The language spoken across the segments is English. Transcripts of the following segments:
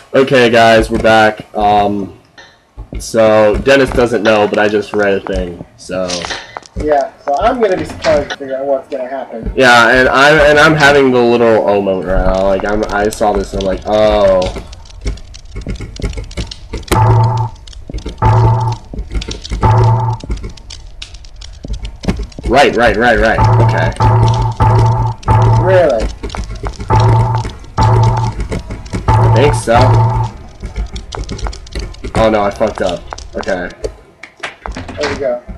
Okay, guys, we're back. So Dennis doesn't know, but I just read a thing. So yeah, so I'm gonna be surprised to figure out what's gonna happen. yeah, and I'm having the little oh moment right now. Like I saw this and I'm like, oh. Right. Okay. Really? I think so. Oh no, I fucked up. Okay. There we go.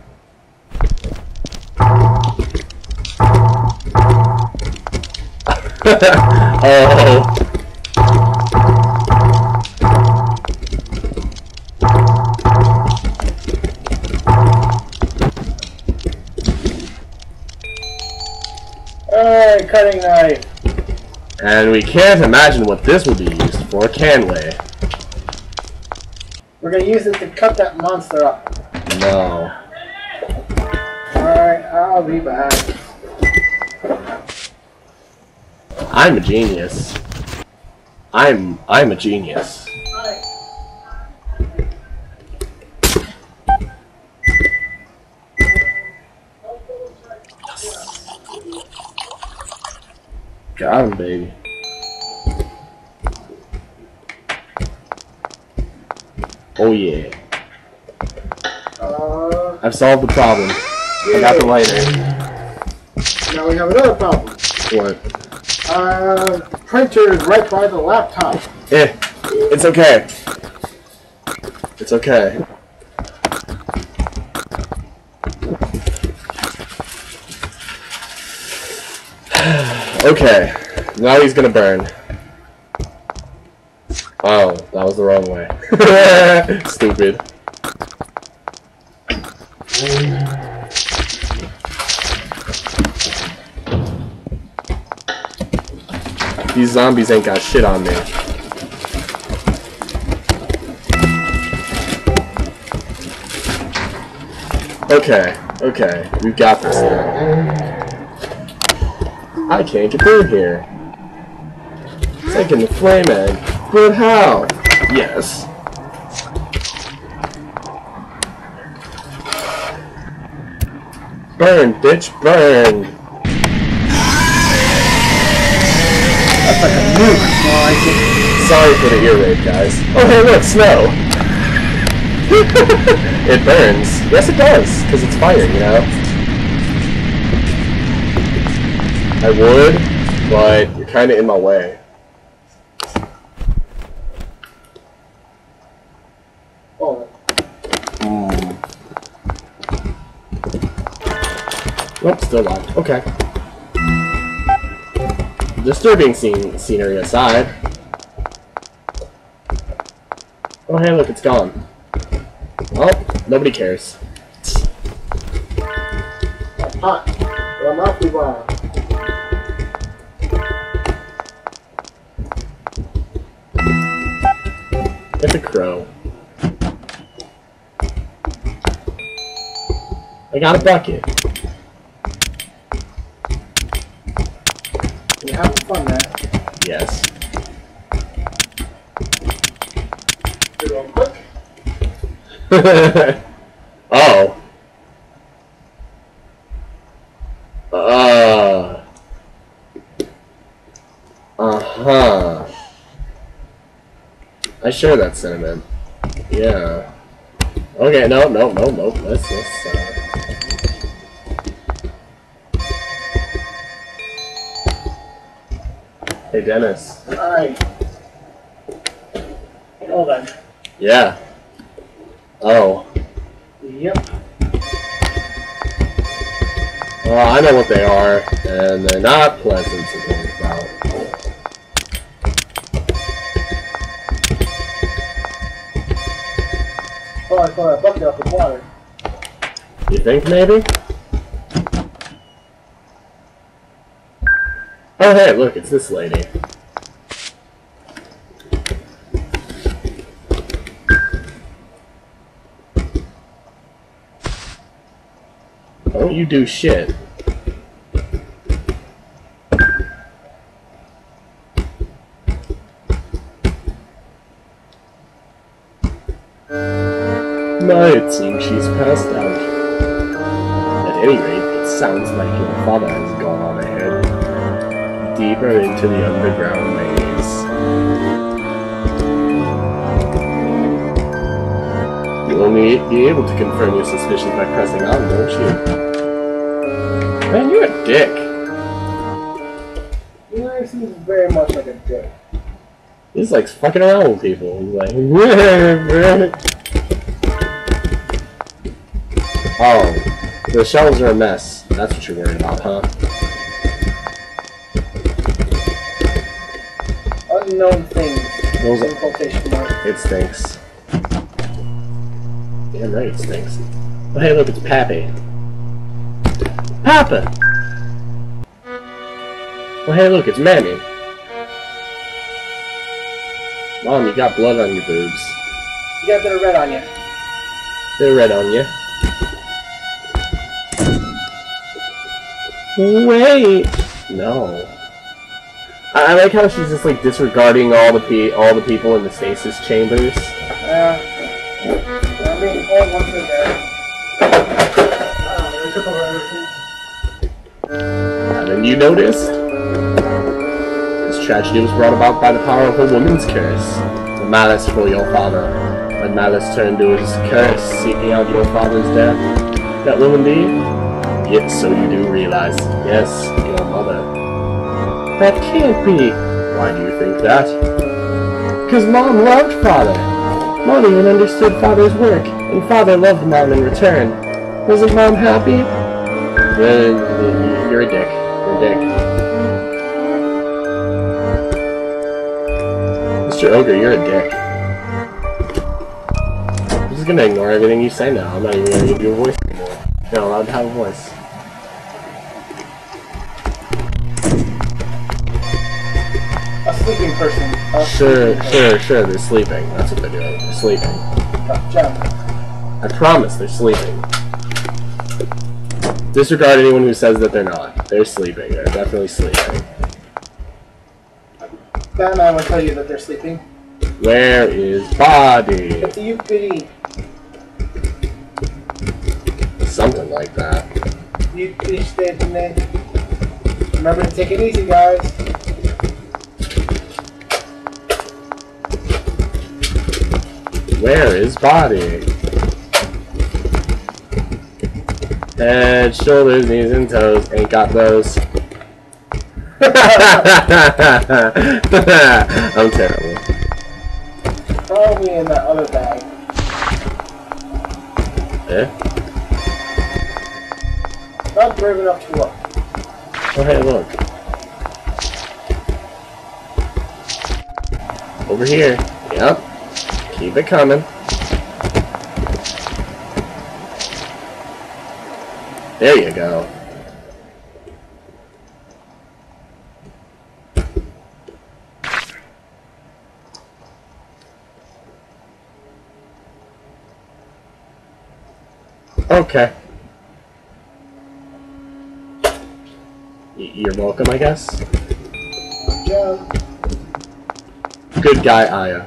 Oh. Alright, cutting knife. And we can't imagine what this would be used for, can we? We're gonna use it to cut that monster up. No. Alright, I'll be back. I'm a genius. I'm a genius. Got him, baby. Oh yeah. I've solved the problem. I got the lighter. Now we have another problem. What? The printer is right by the laptop. It's okay. It's okay. Okay. Now he's gonna burn. Oh, that was the wrong way. Stupid. These zombies ain't got shit on me. Okay, we've got this now. I can't get through here. Taking the flame egg. But how? Yes. Burn, bitch, burn. That's like a nuke. Well, I can... Sorry for the ear rape, guys. Oh, hey, look, snow. It burns. Yes, it does, because it's fire, you know? I would, but you're kind of in my way. Oh. Nope, still alive. Okay. Disturbing scenery aside. Oh, hey, look, it's gone. Oh, nobody cares. Hot. Well, not too wild. It's a crow. I got a bucket. You're having fun, man. Yes. You're going quick. Oh. Uh-huh. I share that sentiment. Yeah. Okay, no. Let's Hey, Dennis. Alright. Hold on. Yeah. Oh. Yep. Well, I know what they are, and they're not pleasant to think about. Oh, I thought I bucket up with water. You think, maybe? Oh, hey, look, it's this lady. Don't you do shit. my, it seems she's passed out. At any rate, it sounds like your father has gone on ahead, deeper into the underground maze. You'll only be able to confirm your suspicions by pressing on, won't you? Man, you're a dick. You know, he seems very much like a dick. He's like fucking around with people. He's like, oh, the shelves are a mess. That's what you're worried about, huh? Unknown things. Those in quotation marks. It stinks. Damn right it stinks. Oh hey, look, it's Pappy. Papa! Oh hey, look, it's Mammy. Mom, you got blood on your boobs. You got a bit of red on you. They're red on you. Wait! No. I like how she's just like disregarding all the people in the stasis chambers. I mean, all once in there. They took over everything. Haven't you noticed? This tragedy was brought about by the power of a woman's curse. The malice for your father. When malice turned to his curse, seeking out your father's death. That woman be? Yes, so you do realize. Yes, your mother. That can't be. Why do you think that? Because Mom loved Father. Mom even understood Father's work, and Father loved Mom in return. Wasn't Mom happy? You're a dick. You're a dick. Mr. Ogre, you're a dick. I'm just gonna ignore everything you say now. I'm not even gonna give you a voice anymore. You're not allowed to have a voice. A sleeping person. Sure, they're sleeping. That's what they're doing. They're sleeping. Jump. I promise they're sleeping. Disregard anyone who says that they're not. They're sleeping. They're definitely sleeping. Batman will tell you that they're sleeping. Where is Body? It's a UPD. Something like that. UPD stayed in there. Remember to take it easy, guys. Where is Body? Head, shoulders, knees, and toes. Ain't got those. I'm terrible. Probably in that other bag. Eh? Not brave enough to look. Oh hey, look. Over here. Yep. Keep it coming. There you go. Okay. You're welcome, I guess. Good job. Good guy, Aya.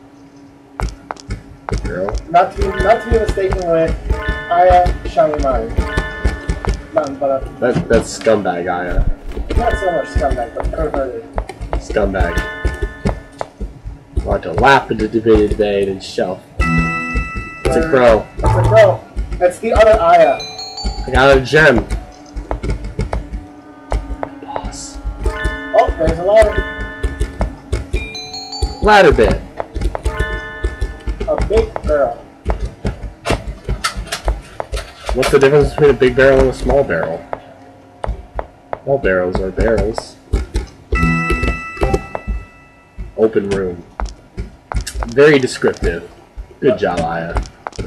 Good girl. Not to be mistaken with Aya Shamimari. Nothing but a... That's scumbag, Aya. Not so much scumbag, but perverted. Scumbag. Want to lap into the bed and shelf. It's a crow. That's a crow. That's the other Aya. I got a gem. Boss. Oh, there's a ladder. Ladder bit. A big barrel. What's the difference between a big barrel and a small barrel? All barrels are barrels. Open room. Very descriptive. Good job, Aya.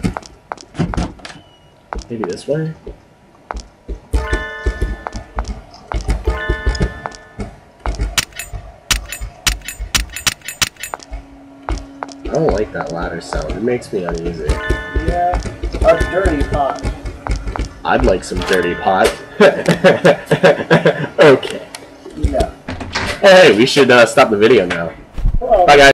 Maybe this way? I don't like that ladder sound. It makes me uneasy. Yeah, a dirty pot. I'd like some dirty pot. Okay. No. Hey, we should stop the video now. Well, bye, guys.